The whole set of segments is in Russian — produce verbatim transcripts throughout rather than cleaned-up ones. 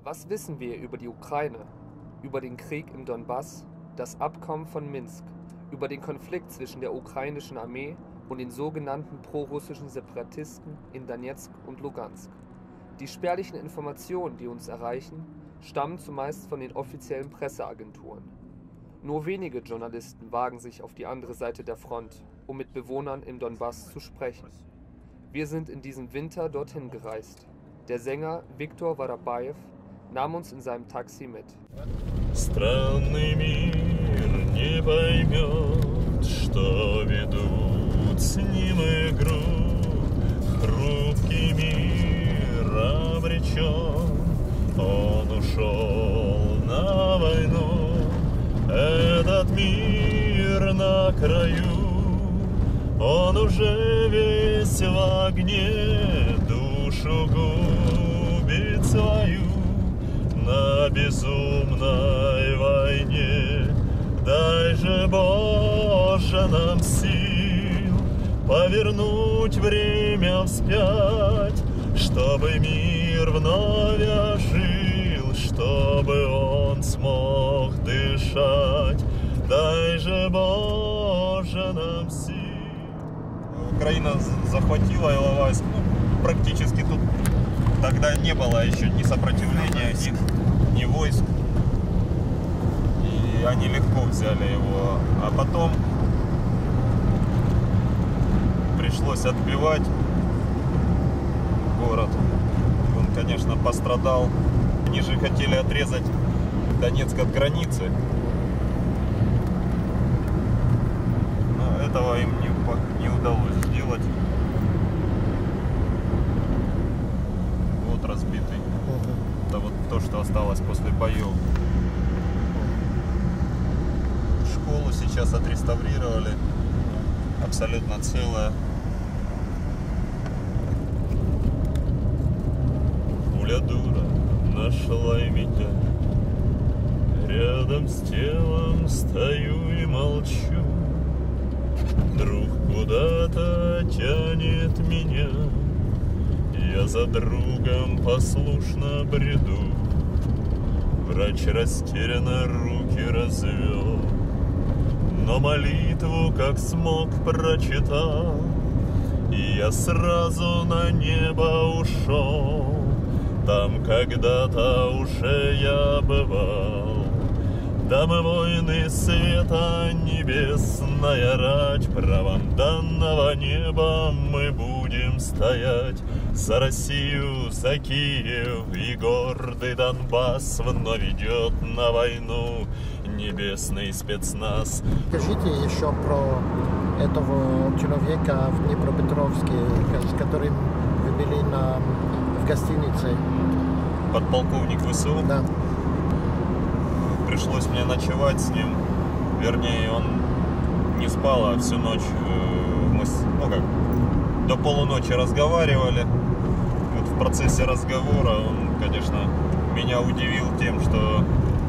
Was wissen wir über die Ukraine, über den Krieg im Donbass, das Abkommen von Minsk, über den Konflikt zwischen der ukrainischen Armee und den sogenannten prorussischen Separatisten in Donetsk und Lugansk? Die spärlichen Informationen, die uns erreichen, stammen zumeist von den offiziellen Presseagenturen. Nur wenige Journalisten wagen sich auf die andere Seite der Front, um mit Bewohnern im Donbass zu sprechen. Wir sind in diesem Winter dorthin gereist. Der Sänger Viktor Воропаев nahm uns in seinem Taxi mit. Странный мир не поймет, что ведут с ним игру. Хрупкий мир обречен, он ушел на войну. Этот мир на краю, он уже весь в огне, душу губит свою. На безумной войне дай же, Боже, нам сил повернуть время вспять, чтобы мир вновь ожил, чтобы он смог дышать. Дай же, Боже, нам сил. Украина захватила Иловайск, ну, практически тут тогда не было еще ни сопротивления, ни, ни войск. И они легко взяли его. А потом пришлось отбивать город. Он, конечно, пострадал. Они же хотели отрезать Донецк от границы. Но этого им не, не удалось сделать. Разбитый. Угу. Это вот то, что осталось после боев. Школу сейчас отреставрировали. Абсолютно целая. Пуля дура нашла меня. Рядом с телом стою и молчу. Друг куда-то тянет меня. Я за другом послушно бреду. Врач растерянно руки развел, но молитву как смог прочитал. И я сразу на небо ушел. Там когда-то уже я бывал. Там войны света небесная рать. Правом данного неба мы будем стоять. За Россию, за Киев и гордый Донбасс вновь идет на войну небесный спецназ. Скажите еще про этого человека в Днепропетровске, с которым вы были на, в гостинице. Подполковник ВСУ? Да. Пришлось мне ночевать с ним. Вернее, он не спал, а всю ночь мы, ну как, до полуночи разговаривали. Вот в процессе разговора он, конечно, меня удивил тем, что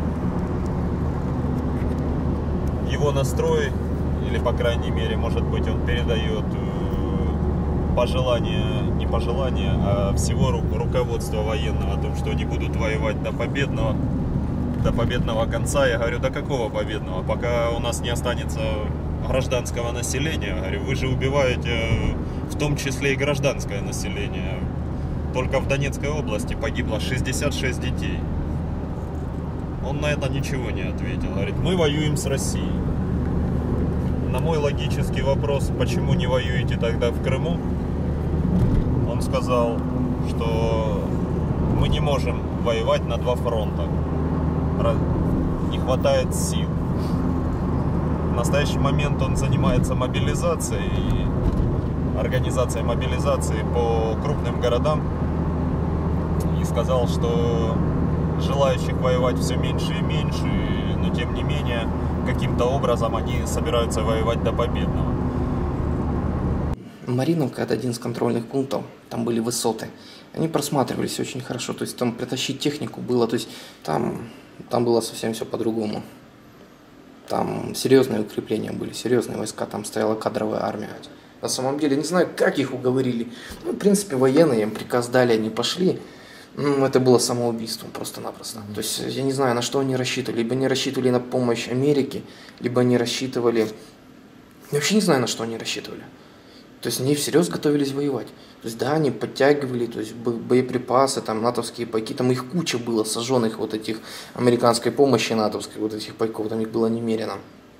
его настрой, или по крайней мере, может быть, он передает пожелания, не пожелания, а всего руководства военного о том, что они будут воевать до победного, до победного конца. Я говорю, до какого победного? Пока у нас не останется гражданского населения. Я говорю, вы же убиваете в том числе и гражданское население. Только в Донецкой области погибло шестьдесят шесть детей. Он на это ничего не ответил. Говорит, мы воюем с Россией. На мой логический вопрос, почему не воюете тогда в Крыму, он сказал, что мы не можем воевать на два фронта. Не хватает сил. В настоящий момент он занимается мобилизацией, организацией мобилизации по крупным городам. И сказал, что желающих воевать все меньше и меньше, но тем не менее, каким-то образом они собираются воевать до победного. Мариновка — это один из контрольных пунктов, там были высоты. Они просматривались очень хорошо, то есть там притащить технику было, то есть там, там было совсем все по-другому. Там серьезные укрепления были, серьезные войска, там стояла кадровая армия. На самом деле, не знаю, как их уговорили. Ну, в принципе, военные им приказ дали, они пошли. Ну, это было самоубийством просто-напросто. То есть я не знаю, на что они рассчитывали. Либо они рассчитывали на помощь Америки, либо они рассчитывали... Я вообще не знаю, на что они рассчитывали. То есть они всерьез готовились воевать. То есть да, они подтягивали, то есть боеприпасы, там натовские пайки, там их куча было, сожженных вот этих американской помощи натовской, вот этих пайков, там их было немерено.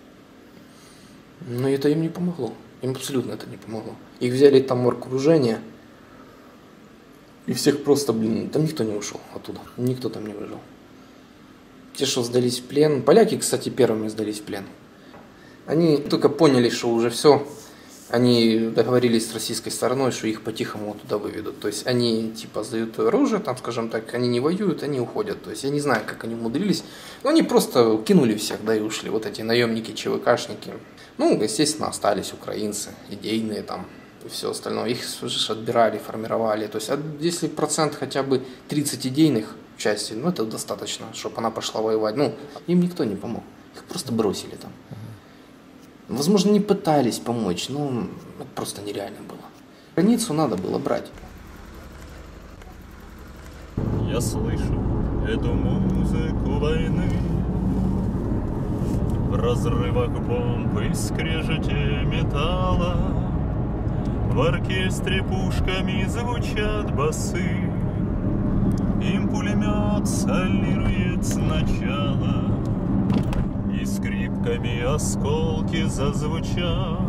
Но это им не помогло. Им абсолютно это не помогло. Их взяли там в окружение, и всех просто, блин, там никто не ушел оттуда, никто там не выжил. Те, что сдались в плен, поляки, кстати, первыми сдались в плен. Они только поняли, что уже все. Они договорились с российской стороной, что их по-тихому туда выведут. То есть они типа сдают оружие, там, скажем так, они не воюют, они уходят. То есть я не знаю, как они умудрились. Но они просто кинули всех, да, и ушли. Вот эти наемники, ЧВКшники. Ну, естественно, остались украинцы, идейные там и все остальное. Их же отбирали, формировали. То есть если процент хотя бы тридцать идейных частей, ну это достаточно, чтобы она пошла воевать. Ну, им никто не помог. Их просто бросили там. Возможно, не пытались помочь, но это просто нереально было. Границу надо было брать. Я слышу эту музыку войны, в разрывах бомб и скрежете металла, в оркестре пушками звучат басы, им пулемет солирует сначала. И скрипками осколки зазвучат,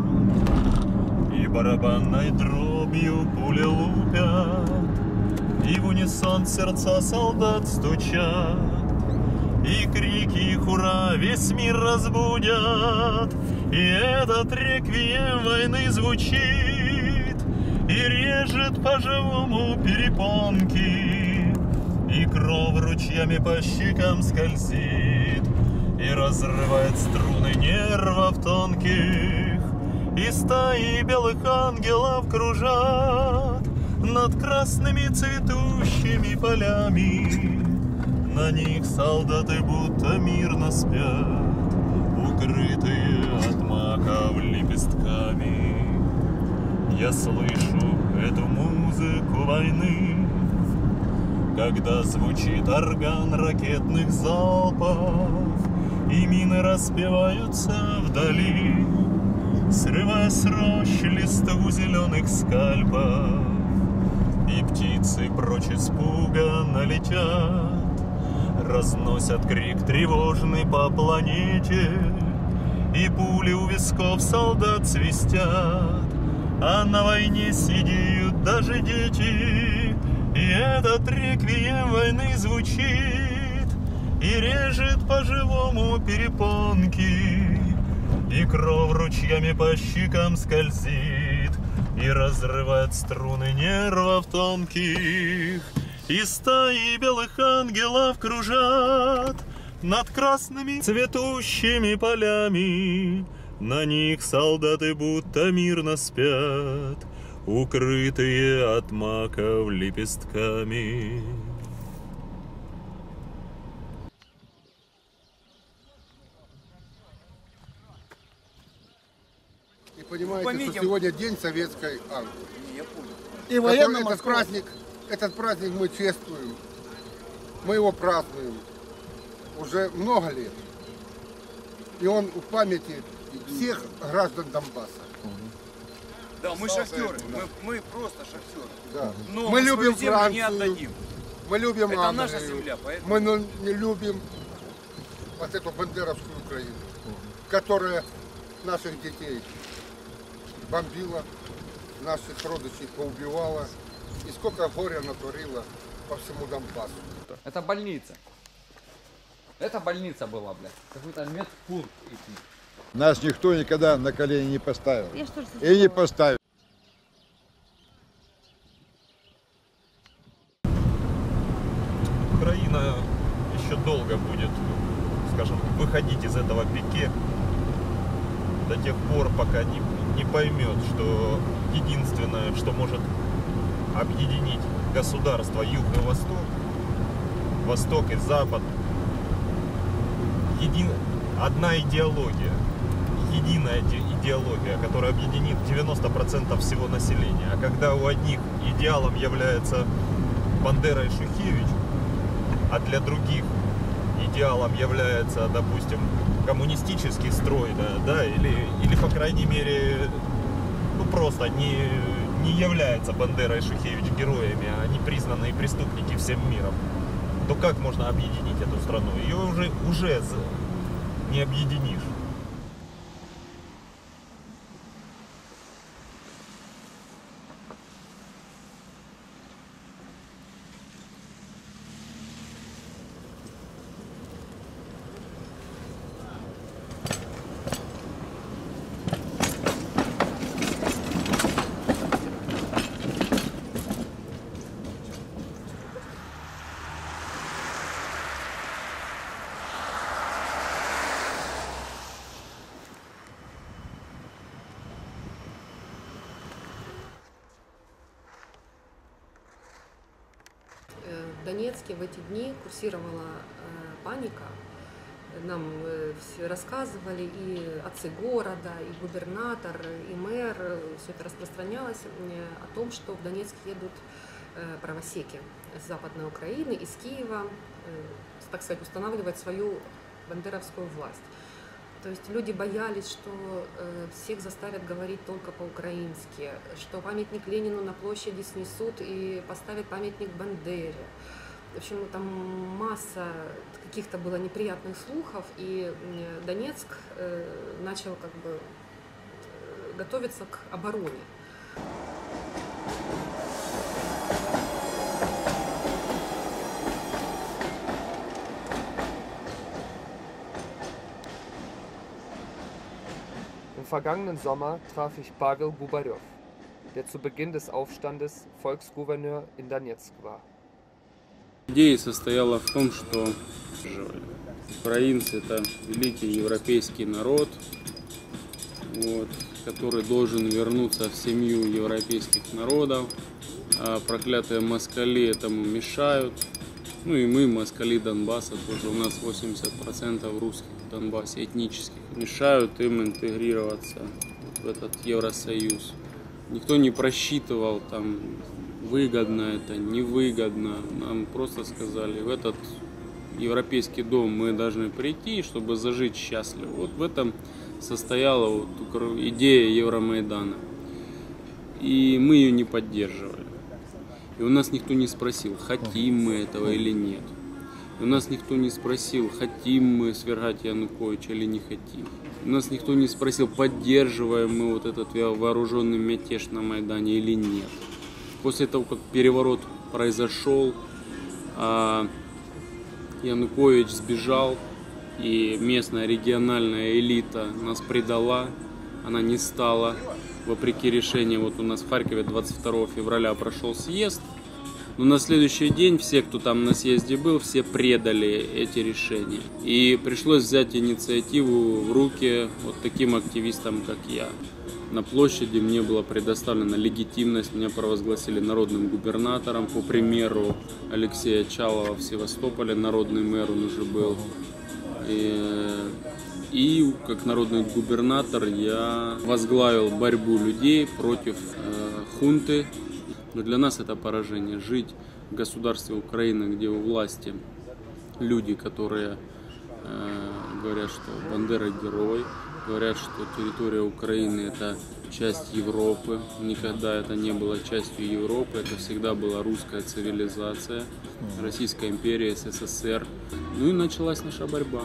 и барабанной дробью пули лупят, и в унисон сердца солдат стучат, и крики их ура весь мир разбудят, и этот реквием войны звучит, и режет по-живому перепонки, и кровь ручьями по щекам скользит, и разрывает струны нервов тонких, и стаи белых ангелов кружат над красными цветущими полями. На них солдаты будто мирно спят, укрытые от маков лепестками. Я слышу эту музыку войны, когда звучит орган ракетных залпов, и мины распеваются вдали, срывая с рощ листву зеленых скальпов. И птицы прочь испуганно летят, разносят крик тревожный по планете, и пули у висков солдат свистят, а на войне сидят даже дети, и этот реквием войны звучит, и режет по-живому перепонки, и кровь ручьями по щекам скользит, и разрывает струны нервов тонких, и стаи белых ангелов кружат над красными цветущими полями. На них солдаты будто мирно спят, укрытые от маков лепестками. Понимаете, Пометим. что сегодня день советской армии. Я понял. И военно этот праздник, этот праздник мы чествуем, мы его празднуем уже много лет. И он в памяти всех граждан Донбасса. Да, мы шахтеры, мы, мы просто шахтеры. Да. Но мы любим свою землю не Францию, отдадим. мы любим Это Англию, наша земля, поэтому... мы ну, не любим вот эту бандеровскую Украину, которая наших детей бомбила, наших родичей поубивала, и сколько горя натворила по всему Донбассу. Это больница. Это больница была, блядь. Какой-то медпункт. Нас никто никогда на колени не поставил. Я что ж И не поставит. Украина еще долго будет, скажем, выходить из этого пике до тех пор, пока не, не поймет, что единственное, что может объединить государства Юг и Восток, Восток и Запад, един... одна идеология, единая идеология, которая объединит девяносто процентов всего населения. А когда у одних идеалом является Бандера и Шухевич, а для других идеалом является, допустим, коммунистический строй, да, да или, или по крайней мере, ну просто не, не является Бандера и Шухевич героями, а они признанные преступники всем миром, то как можно объединить эту страну? Ее уже, уже не объединишь. В Донецке в эти дни курсировала э, паника. Нам э, все рассказывали, и отцы города, и губернатор, и мэр, все это распространялось э, о том, что в Донецк едут э, правосеки с Западной Украины, из Киева, э, так сказать, устанавливать свою бандеровскую власть. То есть люди боялись, что э, всех заставят говорить только по-украински, что памятник Ленину на площади снесут и поставят памятник Бандере. В общем, там масса каких-то было неприятных слухов, и Донецк э, начал как бы готовиться к обороне. Im vergangenen Sommer traf ich Pawel Gubarev, der zu Beginn des Aufstandes Volksgouverneur in Donetsk war. Идея состояла в том, что украинцы — это великий европейский народ, вот, который должен вернуться в семью европейских народов, а проклятые москали этому мешают. Ну и мы, москали Донбасса, тоже у нас восемьдесят процентов русских в Донбассе этнических, мешают им интегрироваться вот в этот Евросоюз. Никто не просчитывал, там, выгодно это, невыгодно. Нам просто сказали, в этот европейский дом мы должны прийти, чтобы зажить счастливо. Вот в этом состояла вот идея Евромайдана. И мы ее не поддерживали. И у нас никто не спросил, хотим мы этого или нет. И у нас никто не спросил, хотим мы свергать Януковича или не хотим. У нас никто не спросил, поддерживаем мы вот этот вооруженный мятеж на Майдане или нет. После того, как переворот произошел, Янукович сбежал, и местная региональная элита нас предала, она не стала, вопреки решению, вот у нас в Харькове двадцать второго февраля прошел съезд, но на следующий день все, кто там на съезде был, все предали эти решения. И пришлось взять инициативу в руки вот таким активистам, как я. На площади мне была предоставлена легитимность, меня провозгласили народным губернатором, по примеру Алексея Чалова в Севастополе, народный мэр он уже был. И, и как народный губернатор я возглавил борьбу людей против э, хунты. Но для нас это поражение. Жить в государстве Украины, где у власти люди, которые э, говорят, что Бандера герой, говорят, что территория Украины — это часть Европы. Никогда это не было частью Европы. Это всегда была русская цивилизация, Российская империя, СССР. Ну и началась наша борьба.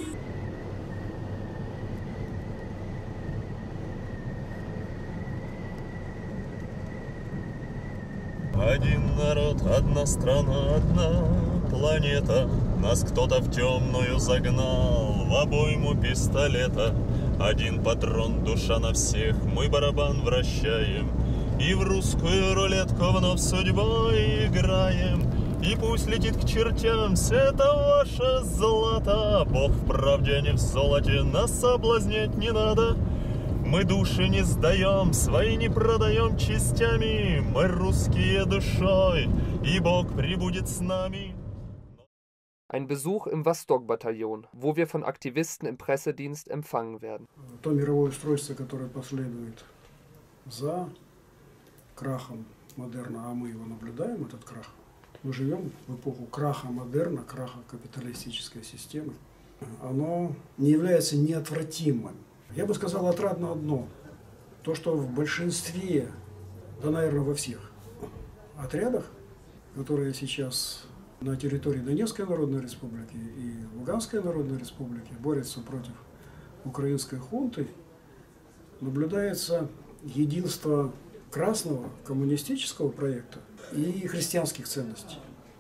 Один народ, одна страна, одна планета. Нас кто-то в темную загнал в обойму пистолета. Один патрон, душа на всех, мы барабан вращаем. И в русскую рулетку вновь судьбой играем. И пусть летит к чертям все это ваше золото. Бог в правде, не в золоте, нас соблазнять не надо. Мы души не сдаем, свои не продаем частями. Мы русские душой, и Бог прибудет с нами. Ein Besuch im Vostok-Bataillon, wo wir von Aktivisten im Pressedienst empfangen werden. То мировое устройство, которое последует за крахом модерна, а мы его наблюдаем, этот крах, Мы живем в эпоху краха модерна, краха капиталистической системы. Оно не является неотвратимым. Я бы сказал отрадно одно. То, что в большинстве, да, наверное, во всех отрядах, которые сейчас на территории Донецкой Народной Республики и Луганской Народной Республики борются против украинской хунты, наблюдается единство красного коммунистического проекта и христианских ценностей.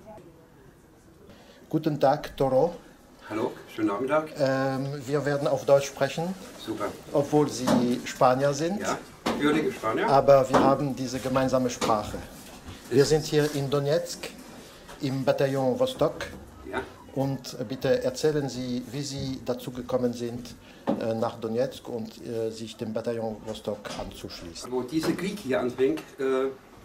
Guten Tag, Toro. Hallo, schönen Nachmittag. Ähm, wir werden auf Deutsch sprechen, Super. obwohl Sie Spanier sind. Ja, gebürtige Spanier. Aber wir haben diese gemeinsame Sprache. Wir sind hier in Donetsk im Bataillon Vostok. Ja. Und bitte erzählen Sie, wie Sie dazu gekommen sind, nach Donetsk und äh, sich dem Bataillon Vostok anzuschließen. Wo dieser Krieg hier anfing, äh,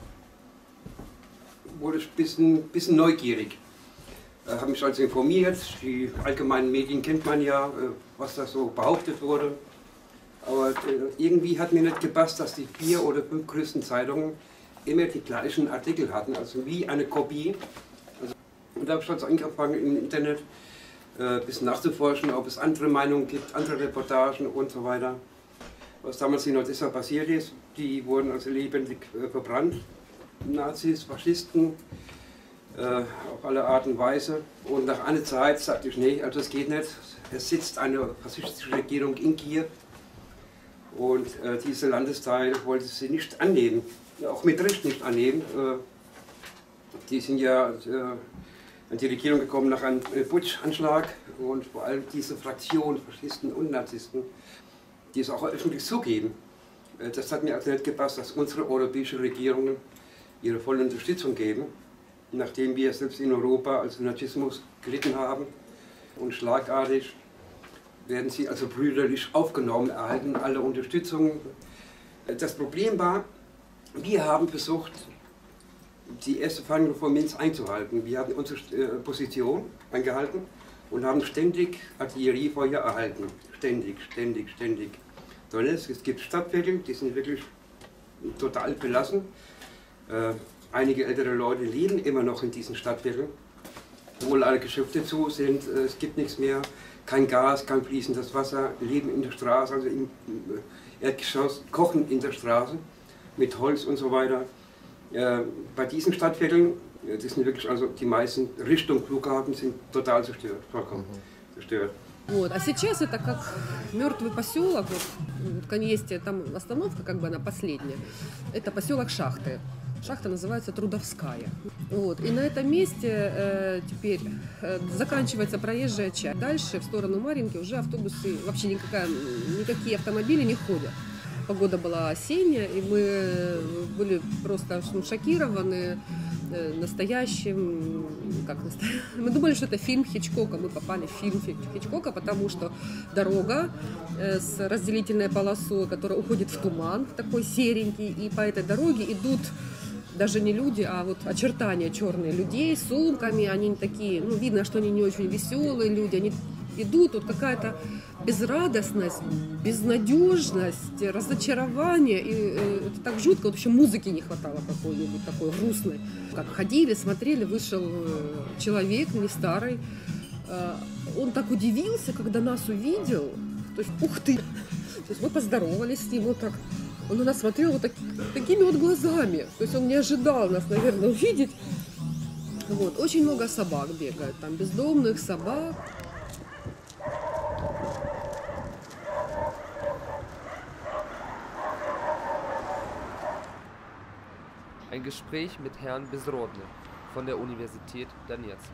wurde ich ein bisschen, bisschen neugierig. Ich äh, habe mich also informiert, die allgemeinen Medien kennt man ja, äh, was da so behauptet wurde. Aber äh, irgendwie hat mir nicht gepasst, dass die vier oder fünf größten Zeitungen immer die gleichen Artikel hatten, also wie eine Kopie. Also, und da habe ich also angefangen im Internet ein äh, bisschen nachzuforschen, ob es andere Meinungen gibt, andere Reportagen und so weiter. Was damals in Odessa passiert ist, die wurden also lebendig äh, verbrannt. Nazis, Faschisten, äh, auf alle Art und Weise. Und nach einer Zeit sagte ich, nee, also das geht nicht. Es sitzt eine faschistische Regierung in Kiew und äh, dieser Landesteil wollte sie nicht annehmen, auch mit Recht nicht annehmen. Äh, die sind ja äh, an die Regierung gekommen nach einem Putschanschlag und vor allem diese Fraktion, Faschisten und Nazisten, die es auch öffentlich zugeben. Das hat mir also nicht gepasst, dass unsere europäischen Regierungen ihre volle Unterstützung geben, nachdem wir selbst in Europa als Nazismus gelitten haben. Und schlagartig werden sie also brüderlich aufgenommen, erhalten alle Unterstützung. Das Problem war, wir haben versucht, die erste Verhandlung von Minsk einzuhalten. Wir haben unsere Position eingehalten und haben ständig Artilleriefeuer erhalten. Ständig, ständig, ständig. Donetsk, es gibt Stadtviertel, die sind wirklich total belassen. Äh, einige ältere Leute leben immer noch in diesen Stadtvierteln, obwohl alle Geschäfte zu sind, äh, es gibt nichts mehr, kein Gas, kein fließendes Wasser, leben in der Straße, also im Erdgeschoss, kochen in der Straße mit Holz und so weiter. Äh, bei diesen Stadtvierteln, das sind wirklich also die meisten Richtung Flughafen, sind total zerstört, vollkommen zerstört. Вот. А сейчас это как мертвый поселок, вот, в Коньесте, там остановка, как бы она последняя, это поселок Шахты. Шахта называется Трудовская. Вот. И на этом месте э, теперь э, заканчивается проезжая часть. Дальше в сторону Марьинки уже автобусы, вообще никакая, никакие автомобили не ходят. Погода была осенняя, и мы были просто ну, шокированы настоящим, как настоящим. Мы думали, что это фильм Хичкока, мы попали в фильм Хичкока, потому что дорога с разделительной полосой, которая уходит в туман, такой серенький, и по этой дороге идут даже не люди, а вот очертания черные людей с сумками, они такие, ну видно, что они не очень веселые люди, они идут, вот какая-то безрадостность, безнадежность, разочарование, и э, это так жутко, вот вообще музыки не хватало какой-нибудь такой грустной. Как ходили, смотрели, вышел человек не старый, э, он так удивился, когда нас увидел, то есть ух ты, то есть мы поздоровались с ним, вот так, он на нас смотрел вот так, такими вот глазами, то есть он не ожидал нас, наверное, увидеть. Вот. Очень много собак бегает, там бездомных собак. Ein Gespräch mit Herrn Безродный von der Universität Donetsk.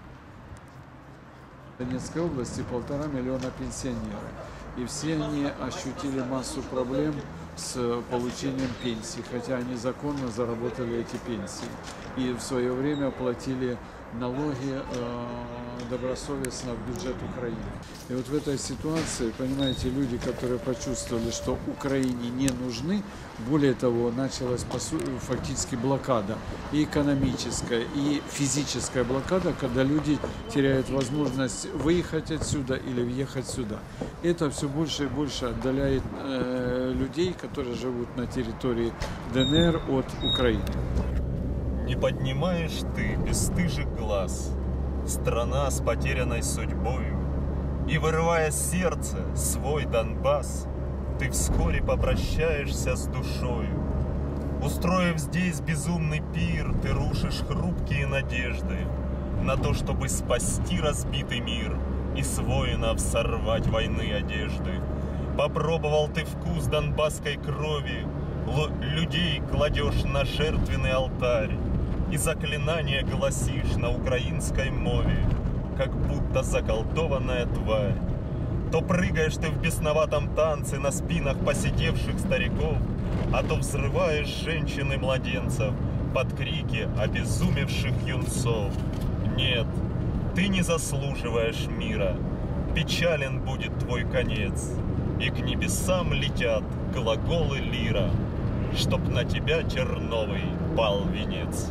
В Донецкой области полтора миллиона пенсионеров, и все они ощутили массу проблем с получением пенсий, хотя они законно заработали эти пенсии и в свое время платили налоги э, добросовестно в бюджет Украины. И вот в этой ситуации, понимаете, люди, которые почувствовали, что Украине не нужны, более того, началась фактически блокада, и экономическая, и физическая блокада, когда люди теряют возможность выехать отсюда или въехать сюда. Это все больше и больше отдаляет э, людей, которые живут на территории ДНР, от Украины. Не поднимаешь ты бесстыжих глаз, страна с потерянной судьбою, и, вырывая сердце, свой Донбасс, ты вскоре попрощаешься с душою. Устроив здесь безумный пир, ты рушишь хрупкие надежды на то, чтобы спасти разбитый мир и с воинов сорвать войны одежды. Попробовал ты вкус донбасской крови, людей кладешь на жертвенный алтарь и заклинания гласишь на украинской мове, как будто заколдованная тварь. То прыгаешь ты в бесноватом танце на спинах посидевших стариков, а то взрываешь женщин и младенцев под крики обезумевших юнцов. Нет, ты не заслуживаешь мира, печален будет твой конец, и к небесам летят глаголы лира, чтоб на тебя, Терновый, пал венец.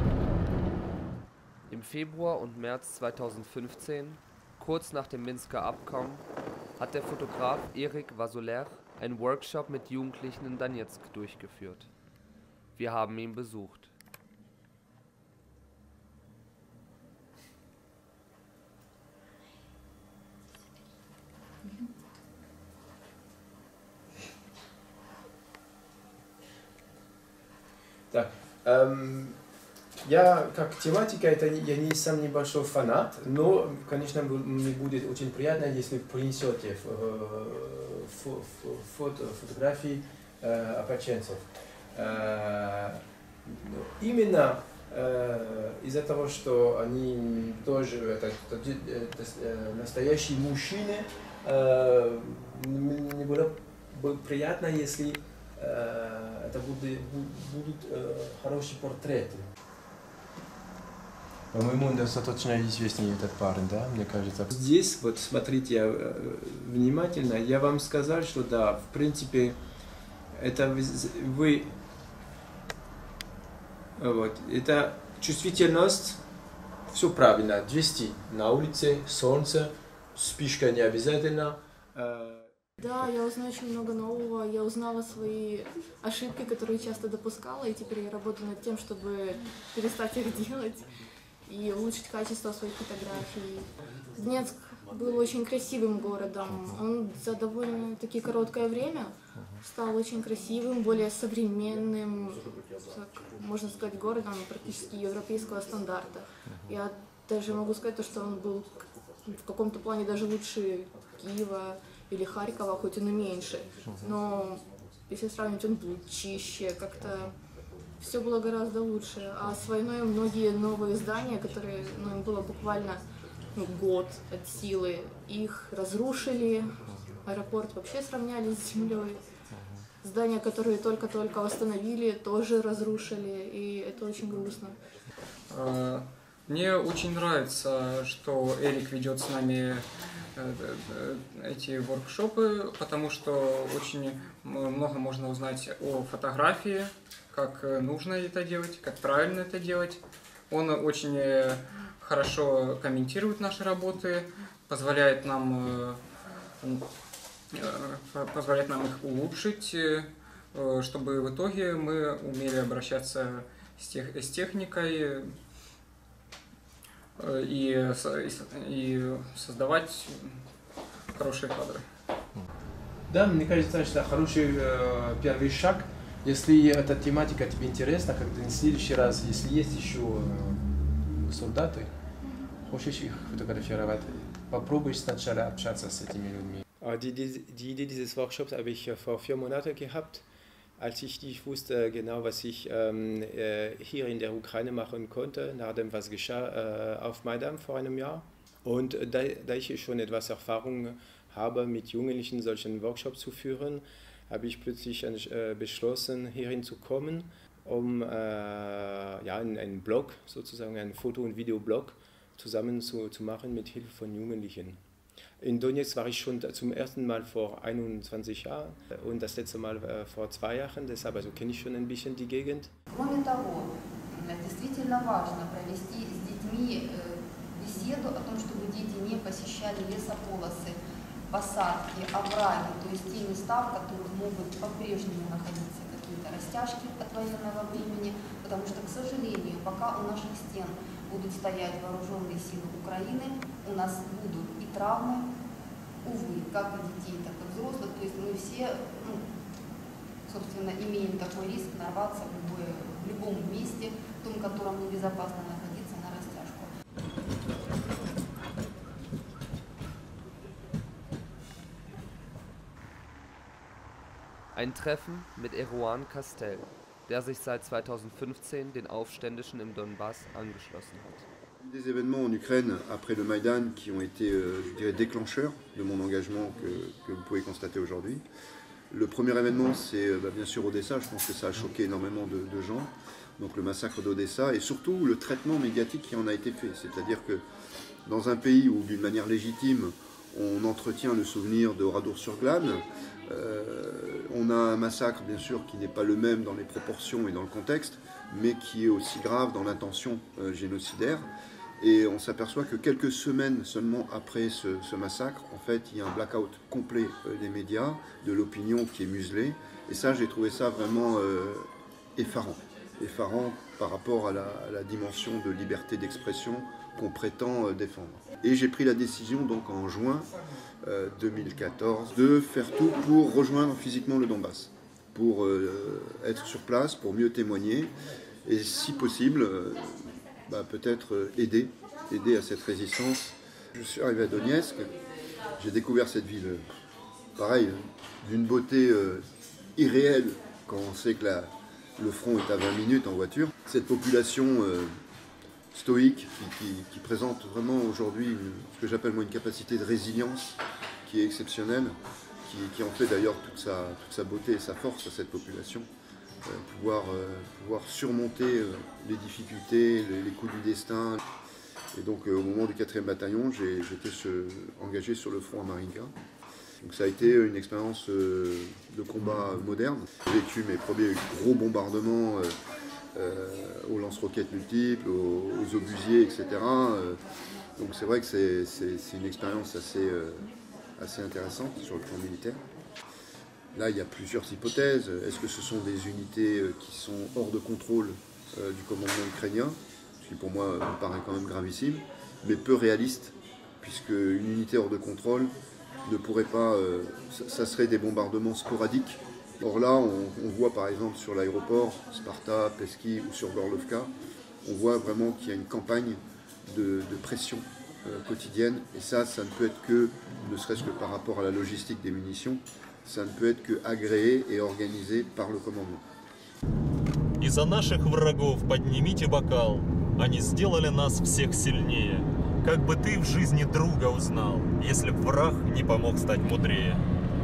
Im Februar und März zweitausendfünfzehn, kurz nach dem Minsker Abkommen, hat der Fotograf Erik Vasoler einen Workshop mit Jugendlichen in Donezk durchgeführt. Wir haben ihn besucht. Так, эм, я как тематика, это я не сам небольшой фанат, но, конечно, мне будет очень приятно, если принесете фо, фо, фото, фотографии э, опоченцев. Э, именно э, из-за того, что они тоже это, это, это, настоящие мужчины, э, мне было бы приятно, если это будут, будут э, хорошие портреты. По-моему, он достаточно известный этот парень, да, мне кажется. Здесь, вот смотрите э, внимательно, я вам сказал, что да, в принципе, это вы, вот, это чувствительность, все правильно, двести на улице, солнце, спичка не обязательно. Э, Да, я узнаю очень много нового. Я узнала свои ошибки, которые часто допускала, и теперь я работаю над тем, чтобы перестать их делать и улучшить качество своих фотографий. Донецк был очень красивым городом. Он за довольно-таки короткое время стал очень красивым, более современным, так, можно сказать, городом практически европейского стандарта. Я даже могу сказать, что он был в каком-то плане даже лучше Киева или Харькова, хоть он и меньше, но если сравнить, он был чище, как-то все было гораздо лучше. А с войной многие новые здания, которые, ну, им было буквально ну, год от силы, их разрушили, аэропорт вообще сравняли с землей. Здания, которые только-только восстановили, тоже разрушили, и это очень грустно. Мне очень нравится, что Эрик ведет с нами эти воркшопы, потому что очень много можно узнать о фотографии, как нужно это делать, как правильно это делать. Он очень хорошо комментирует наши работы, позволяет нам, позволяет нам их улучшить, чтобы в итоге мы умели обращаться с, тех, с техникой и, и создавать хорошие кадры. Да, мне кажется, это хороший э, первый шаг. Если эта тематика тебе интересна, как в следующий раз, если есть еще э, солдаты, хочешь их фотографировать, попробуй сначала общаться с этими людьми. Die, die, die Idee dieses Workshops habe ich vor vier Monaten gehabt, als ich nicht wusste genau, was ich ähm, äh, hier in der Ukraine machen konnte, nach dem, was geschah äh, auf Maidan vor einem Jahr. Und da, da ich schon etwas Erfahrung habe, mit Jugendlichen solchen Workshops zu führen, habe ich plötzlich äh, beschlossen, hierhin zu kommen, um äh, ja, einen, einen Blog, sozusagen einen Foto- und Videoblog zusammen zu, zu machen mit Hilfe von Jugendlichen. In Donetsk war ich schon zum ersten Mal vor einundzwanzig Jahren und das letzte Mal äh, vor zwei Jahren, deshalb also kenne ich schon ein bisschen die Gegend. Кроме того, действительно важно провести с детьми беседу о том, чтобы дети не посещали лесополосы, посадки, овраги, то есть те места, в которых могут по-прежнему находиться какие-то какие-то растяжки от военного времени, потому что, к сожалению, пока у наших стен будут стоять вооруженные силы Украины, у нас будут и травмы, увы, как у детей, так и взрослых. То есть мы все, ну, собственно, имеем такой риск нарваться в, любое, в любом месте, в том, котором небезопасно находиться, на растяжку. Ein Treffen mit Erwan Castell, der sich seit zweitausendfünfzehn den Aufständischen im Donbass angeschlossen hat. Des événements en Ukraine après le Maïdan qui ont été, euh, je dirais, déclencheurs de mon engagement que, que vous pouvez constater aujourd'hui. Le premier événement, c'est bah, bien sûr Odessa. Je pense que ça a choqué énormément de, de gens. Donc le massacre d'Odessa et surtout le traitement médiatique qui en a été fait. C'est-à-dire que dans un pays où d'une manière légitime on entretient le souvenir de Oradour-sur-Glane, euh, on a un massacre bien sûr qui n'est pas le même dans les proportions et dans le contexte, mais qui est aussi grave dans l'intention euh, génocidaire. Et on s'aperçoit que quelques semaines seulement après ce, ce massacre, en fait, il y a un blackout complet euh, des médias, de l'opinion qui est muselée. Et ça, j'ai trouvé ça vraiment euh, effarant. Effarant par rapport à la, à la dimension de liberté d'expression qu'on prétend euh, défendre. Et j'ai pris la décision, donc en juin euh, deux mille quatorze, de faire tout pour rejoindre physiquement le Donbass, pour euh, être sur place, pour mieux témoigner, et si possible, euh, bah, peut-être aider, aider à cette résistance. Je suis arrivé à Donetsk, j'ai découvert cette ville, euh, pareil, d'une beauté euh, irréelle quand on sait que la, le front est à vingt minutes en voiture. Cette population euh, stoïque qui, qui, qui présente vraiment aujourd'hui ce que j'appelle moi une capacité de résilience qui est exceptionnelle, qui, qui en fait d'ailleurs toute sa, toute sa beauté et sa force à cette population. Euh, pouvoir, euh, pouvoir surmonter euh, les difficultés, les, les coups du destin. Et donc euh, au moment du quatrième bataillon, j'étais engagé sur le front à Marinka. Donc ça a été une expérience euh, de combat moderne. J'ai vécu mes premiers gros bombardements euh, euh, aux lance-roquettes multiples, aux, aux obusiers, et cetera. Euh, donc c'est vrai que c'est une expérience assez, euh, assez intéressante sur le plan militaire. Là, il y a plusieurs hypothèses. Est-ce que ce sont des unités qui sont hors de contrôle euh, du commandement ukrainien, ce qui pour moi me paraît quand même gravissime, mais peu réaliste, puisque une unité hors de contrôle ne pourrait pas... Euh, ça serait des bombardements sporadiques. Or là, on, on voit par exemple sur l'aéroport, Sparta, Peski ou sur Gorlovka, on voit vraiment qu'il y a une campagne de, de pression euh, quotidienne, et ça, ça ne peut être que, ne serait-ce que par rapport à la logistique des munitions, ça ne peut être que agréé et organisé par le commandement. И за наших врагов поднимите бокал, они сделали нас всех сильнее. Как бы ты в жизни друга узнал, если б враг не помог стать мудрее.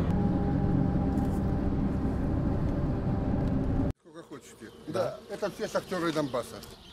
Сколько хотите. Да, это все шахтеры Донбасса.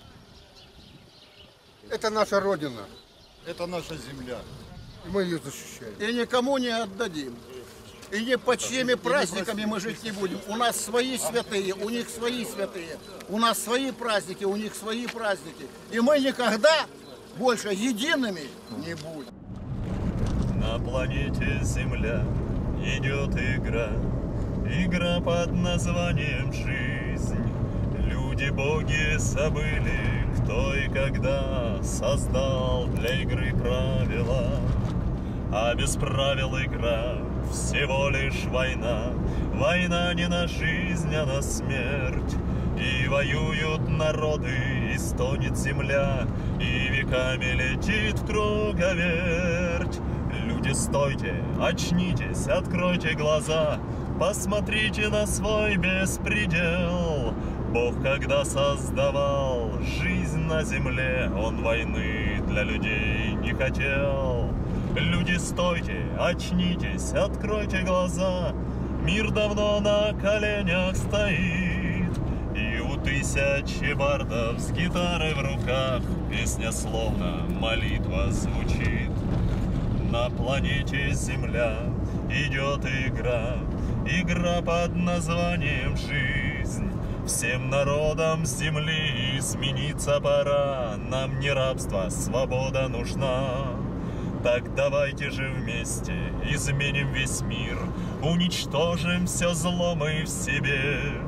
Это наша родина. Это наша земля. И мы ее защищаем. И никому не отдадим. И ни под чьими праздниками мы жить не будем. У нас свои святые, у них свои святые. У нас свои праздники, у них свои праздники. И мы никогда больше едиными не будем. На планете Земля идет игра. Игра под названием жизнь. Люди-боги забыли, кто и когда создал для игры правила. А без правил игра всего лишь война. Война не на жизнь, а на смерть. И воюют народы, и стонет земля, и веками летит в круговерть. Люди, стойте, очнитесь, откройте глаза, посмотрите на свой беспредел. Бог, когда создавал жизнь на земле, Он войны для людей не хотел. Люди, стойте, очнитесь, откройте глаза, мир давно на коленях стоит. И у тысячи бардов с гитарой в руках песня словно молитва звучит. На планете Земля идет игра, игра под названием жизнь. Всем народам земли измениться пора, нам не рабство, свобода нужна. Так давайте же вместе изменим весь мир, уничтожим все зло мы в себе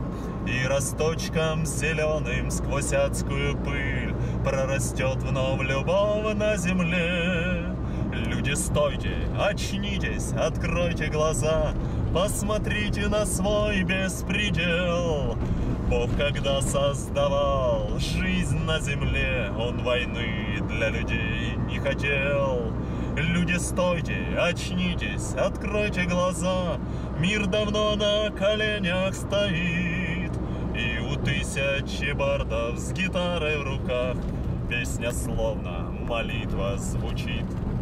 И росточком зеленым сквозь адскую пыль прорастет вновь любовь на земле. Люди, стойте, очнитесь, откройте глаза, посмотрите на свой беспредел. Бог, когда создавал жизнь на земле, Он войны для людей не хотел. Люди, стойте, очнитесь, откройте глаза, мир давно на коленях стоит. И у тысячи бардов с гитарой в руках песня словно молитва звучит.